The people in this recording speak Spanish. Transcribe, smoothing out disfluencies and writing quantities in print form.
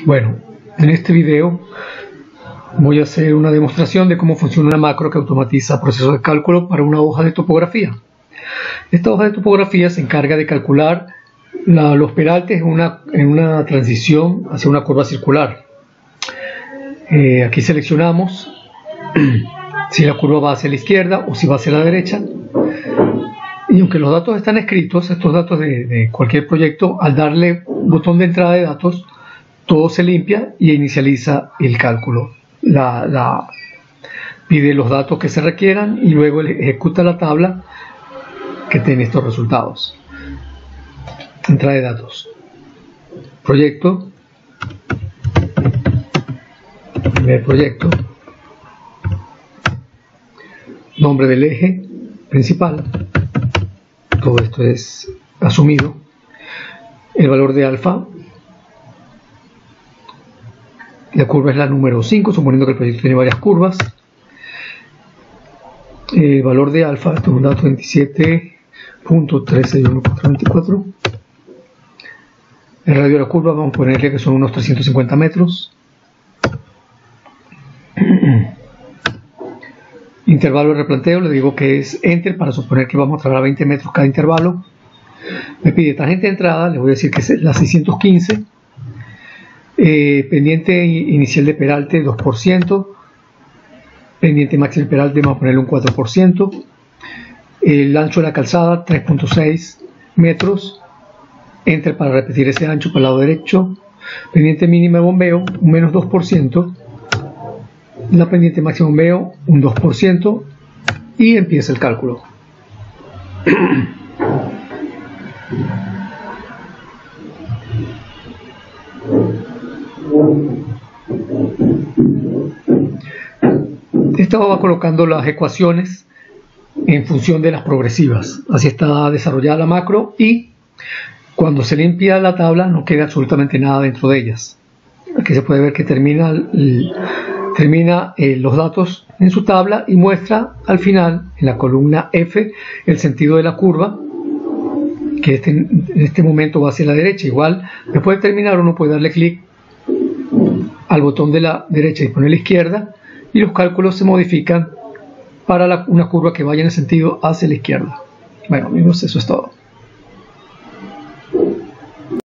Bueno, en este video voy a hacer una demostración de cómo funciona una macro que automatiza procesos de cálculo para una hoja de topografía. Esta hoja de topografía se encarga de calcular los peraltes en una transición hacia una curva circular. Aquí seleccionamos si la curva va hacia la izquierda o si va hacia la derecha. Y aunque los datos están escritos, estos datos de cualquier proyecto, al darle botón de entrada de datos, todo se limpia y inicializa el cálculo. Pide los datos que se requieran y luego ejecuta la tabla que tiene estos resultados. Entrada de datos. Proyecto. Primer proyecto. Nombre del eje principal. Todo esto es asumido. El valor de alfa. La curva es la número 5, suponiendo que el proyecto tiene varias curvas. El valor de alfa, esto es un dato 27.131424. El radio de la curva, vamos a ponerle que son unos 350 metros. Intervalo de replanteo, le digo que es Enter para suponer que vamos a trabajar a 20 metros cada intervalo. Me pide tangente de entrada, le voy a decir que es la 615. Pendiente inicial de peralte 2%, pendiente máximo de peralte vamos a ponerle un 4%, el ancho de la calzada 3.6 metros, Enter para repetir ese ancho para el lado derecho, pendiente mínima de bombeo un menos 2%, la pendiente máxima de bombeo un 2% y empieza el cálculo. Esta va colocando las ecuaciones en función de las progresivas. Así está desarrollada la macro y cuando se limpia la tabla no queda absolutamente nada dentro de ellas. Aquí se puede ver que termina los datos en su tabla y muestra al final en la columna F el sentido de la curva, que en este momento va hacia la derecha. Igual después de terminar uno puede darle clic al botón de la derecha y poner la izquierda y los cálculos se modifican para una curva que vaya en el sentido hacia la izquierda. Bueno amigos, eso es todo.